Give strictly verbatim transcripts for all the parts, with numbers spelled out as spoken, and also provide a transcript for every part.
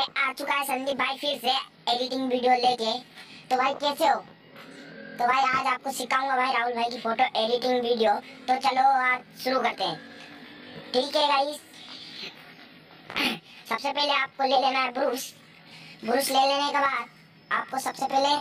आ चुका है संदीप भाई फिर से एडिटिंग वीडियो लेके। तो भाई कैसे हो? तो भाई आज आपको सिखाऊंगा भाई राहुल भाई की फोटो एडिटिंग वीडियो। तो चलो आज शुरू करते हैं। ठीक है गाइस, सबसे पहले आपको ले लेना है ब्रश। ब्रश ले लेने के बाद आपको सबसे पहले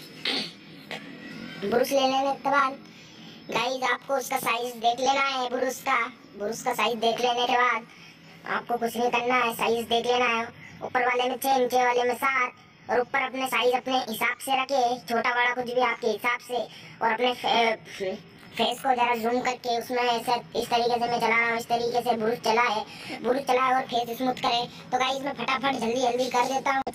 ब्रश ले लेने के बाद गाइस आपको उसका साइज देख लेना है। ब्रश का ब्रश का साइज देख लेने के बाद आपको कुछ नहीं करना है, साइज देख लेना है। ऊपर वाले में छह, नीचे वाले में सात, और ऊपर अपने साइज अपने हिसाब से रखे, छोटा बड़ा कुछ भी आपके हिसाब से। और अपने फे, फेस को जरा जूम करके उसमें ऐसे इस तरीके से मैं चला रहा हूँ, इस तरीके से ब्रश चलाए ब्रश चलाए और फेस स्मूथ करे। तो गाइस मैं फटाफट जल्दी जल्दी कर देता हूँ।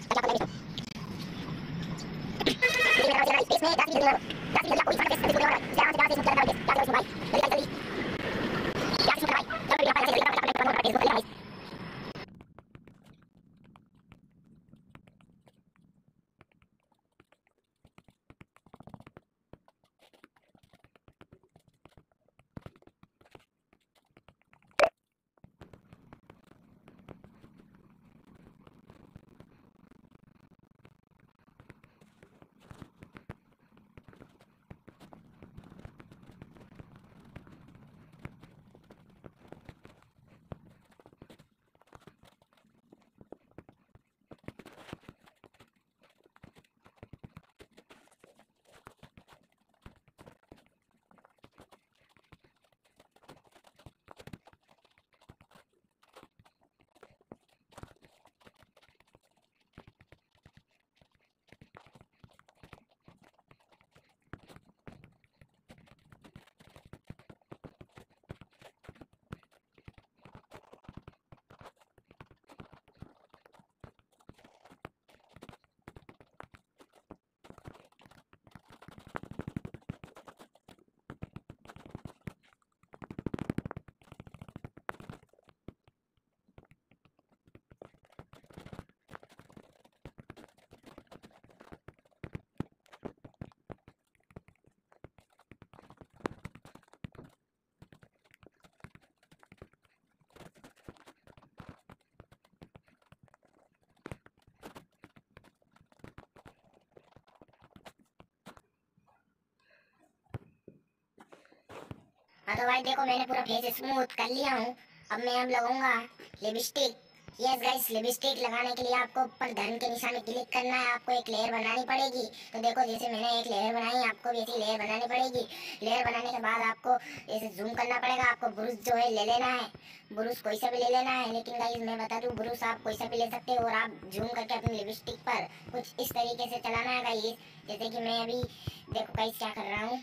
हाँ तो भाई देखो मैंने पूरा फेस स्मूथ कर लिया हूँ। अब मैं अब लगाऊंगा लिपस्टिक। यस गाइस, लिपस्टिक लगाने के लिए आपको ऊपर धन के निशान में क्लिक करना है। आपको एक लेयर बनानी पड़ेगी। तो देखो जैसे मैंने एक लेयर बनाई, आपको भी ऐसी लेयर बनानी पड़ेगी। लेयर बनाने के बाद आपको ऐसे जूम करना पड़ेगा। आपको ब्रश जो है ले लेना है, ब्रश कोई सा भी ले लेना है। लेकिन गाइस मैं बता दूं, ब्रश आप कोई सा भी ले सकते हो और आप जूम करके अपनी लिपस्टिक पर कुछ इस तरीके से चलाना है गाइस। जैसे कि मैं अभी देखो गाइस क्या कर रहा हूँ।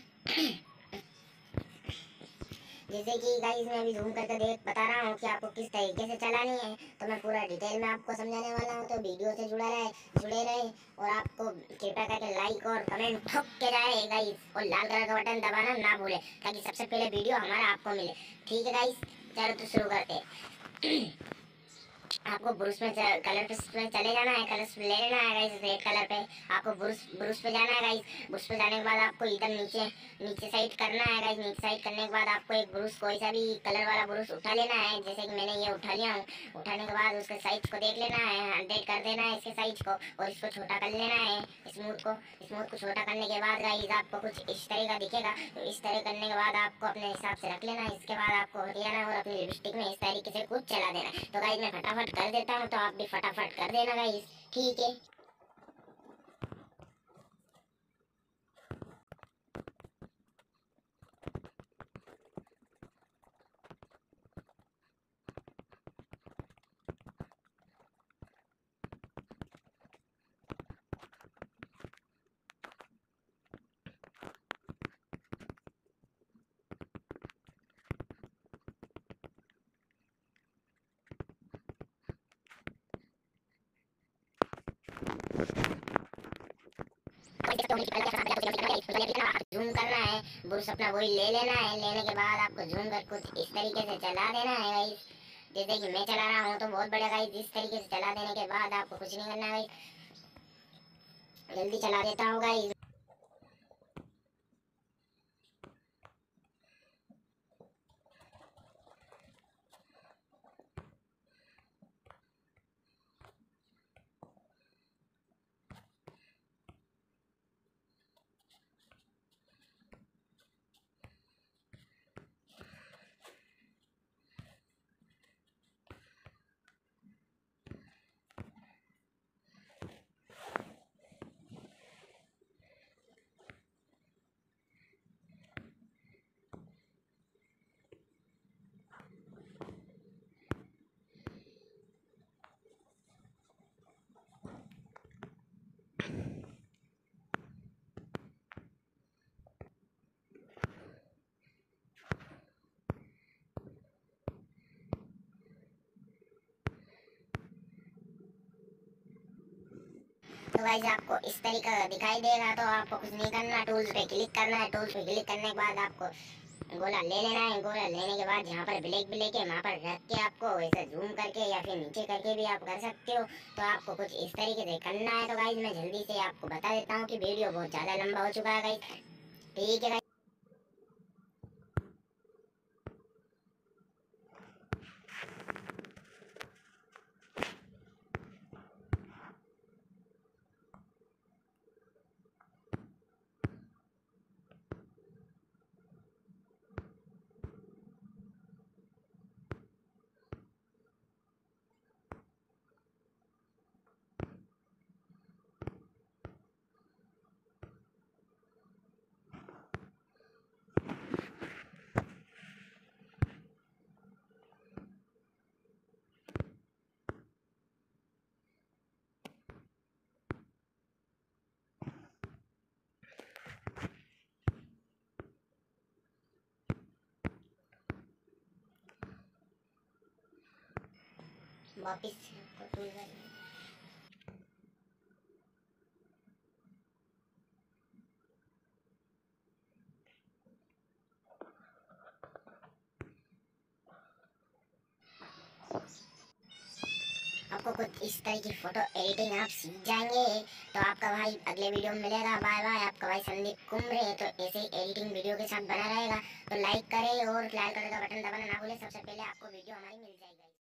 जैसे कि गाइस मैं अभी जूम करके देख बता रहा हूँ कि आपको किस तरीके से चलानी है। तो मैं पूरा डिटेल में आपको समझाने वाला हूँ। तो वीडियो से जुड़ा रहे जुड़े रहे और आपको कृपया करके लाइक और कमेंट ठोक के जाए गाइस, और लाल कलर का बटन दबाना ना भूले ताकि सबसे पहले वीडियो हमारा आपको मिले। ठीक है गाइस, चलो तो शुरू करते हैं। आपको ब्रश में कलर पे चले जाना है, कलर ले लेना है गाइस। रेड कलर पे आपको ब्रश ब्रश पे जाना है गाइस। ब्रश पे जाने के बाद आपको इधर नीचे नीचे साइड करना है गाइस। नीचे साइड करने के बाद आपको एक ब्रश कोई सा भी कलर वाला ब्रश उठा लेना है। जैसे कि मैंने ये उठा लिया हूँ। उठाने के बाद उसके साइज को देख लेना है, हंड्रेड कर देना है इसके साइज को, और इसको छोटा कर लेना है स्मूथ को। स्मूथ को छोटा करने के बाद गाइस आपको कुछ इस तरह का दिखेगा। तो इस तरह करने के बाद आपको अपने हिसाब से रख लेना है। इसके बाद आपको हरियाणा और अपनी लिपस्टिक में इस तरीके से कुछ चला देना है। तो गाइस मैं फटाफट कर देता हूँ, तो आप भी फटाफट कर देना गाइस। ठीक है, जूम करना है, ब्रश अपना वही ले लेना है। लेने के बाद आपको जूम कर कुछ इस तरीके से चला देना है गाइस। जैसे कि मैं चला रहा हूँ तो बहुत बढ़िया गाइस। इस तरीके से चला देने के बाद आपको कुछ नहीं करना है गाइस, जल्दी चला देता हूँ गाइस। गाइस आपको इस तरीका दिखाई देगा। तो आपको कुछ नहीं करना, टूल्स पे क्लिक करना है। टूल्स पे क्लिक करने के बाद आपको गोला ले लेना है। गोला लेने के बाद जहाँ पर ब्लैक ब्लैक है वहाँ पर रख के आपको वैसे जूम करके या फिर नीचे करके भी आप कर सकते हो। तो आपको कुछ इस तरीके से करना है। तो गाइस मैं जल्दी से आपको बता देता हूँ कि वीडियो बहुत ज़्यादा लंबा हो चुका है गाइस। ठीक है गाइस, वापिस से आपको टूल करना है। आपको कुछ इस तरह की फोटो एडिटिंग आप सीख जाएंगे। तो आपका भाई अगले वीडियो में मिलेगा। Bye bye. आपका भाई संदीप कुमरे। तो ऐसे ही एडिटिंग वीडियो के साथ बना रहेगा। तो लाइक करें और लाल कलर का बटन दबाना ना भूलें। सबसे पहले आपको वीडियो हमारी मिल जाएगी।